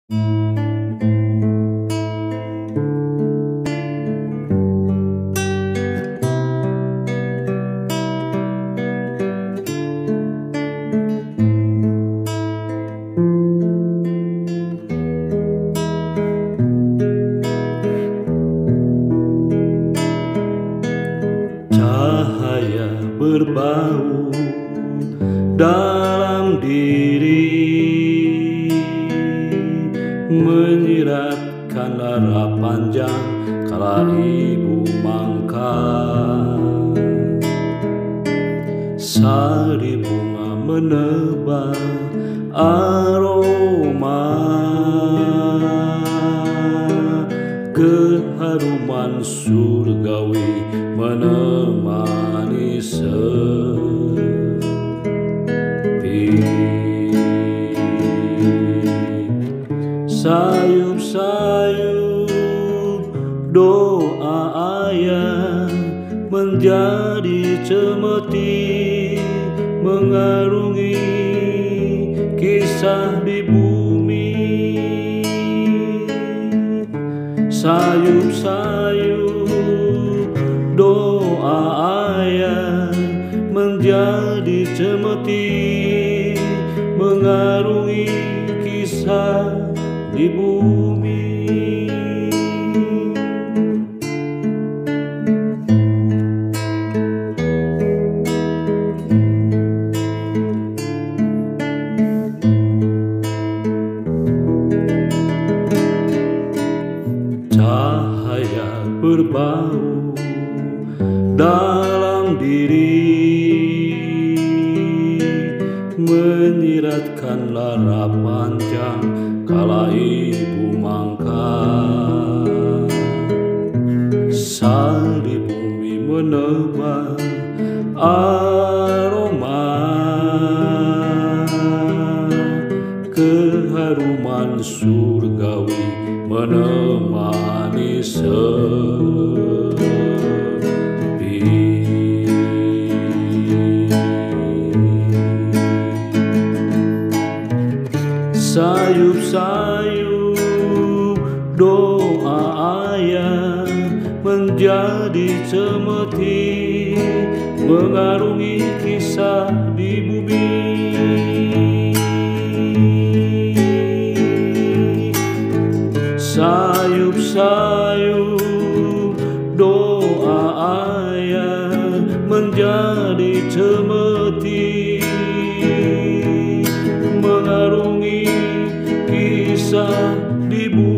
Cahaya berbau dalam diri, menyiratkan lara panjang kala ibu mangka. Sari bunga menebar aroma, keharuman surgawi menemani sepi. Sayup-sayup doa ayah menjadi cemeti, mengarungi kisah di bumi. Sayup-sayup doa ayah menjadi cemeti, mengarungi kisah di bumi. Cahaya berbau dalam diri, menyiratkan lara panjang kala ibu mangka. Sari bumi menebar aroma, keharuman surgawi menemani sepi. Sayup-sayup doa ayah menjadi cemeti, mengarungi kisah di bumi. Sayup-sayup doa ayah menjadi cemeti, mengarungi kisah di bumi.